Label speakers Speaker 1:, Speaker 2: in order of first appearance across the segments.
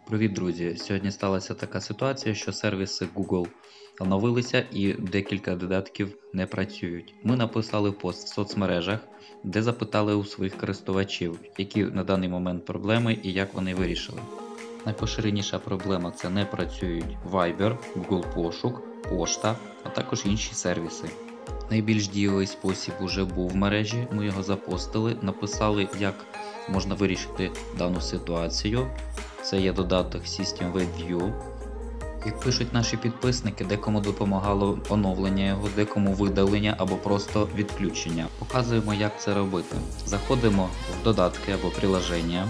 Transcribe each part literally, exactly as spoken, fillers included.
Speaker 1: Привіт, друзі! Сьогодні сталася така ситуація, що сервіси Google оновилися і декілька додатків не працюють. Ми написали пост в соцмережах, де запитали у своїх користувачів, які на даний момент проблеми і як вони вирішили. Найпоширеніша проблема – це не працюють Viber, Google Пошук, Пошта, а також інші сервіси. Найбільш дієвий спосіб уже був в мережі, ми його запостили, написали, як можна вирішити дану ситуацію. Це є додаток System Web View. Як пишуть наші підписники, декому допомагало оновлення його, декому видалення або просто відключення. Показуємо, як це робити. Заходимо в додатки або приложення,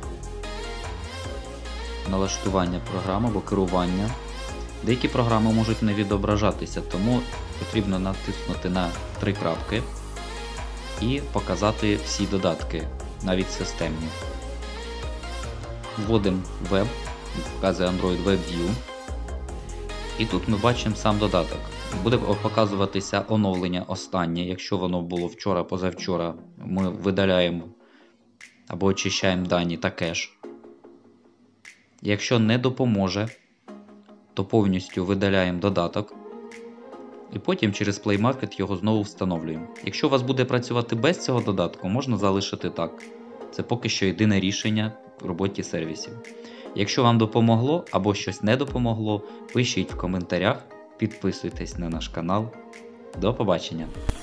Speaker 1: налаштування програм або керування. Деякі програми можуть не відображатися, тому потрібно натиснути на три крапки і показати всі додатки, навіть системні. Вводимо Web, вказує Android Web View. І тут ми бачимо сам додаток. Буде показуватися оновлення останнє. Якщо воно було вчора-позавчора, ми видаляємо або очищаємо дані та кеш. Якщо не допоможе, то повністю видаляємо додаток. І потім через Play Market його знову встановлюємо. Якщо у вас буде працювати без цього додатку, можна залишити так. Це поки що єдине рішення в роботі сервісів. Якщо вам допомогло або щось не допомогло, пишіть в коментарях, підписуйтесь на наш канал. До побачення!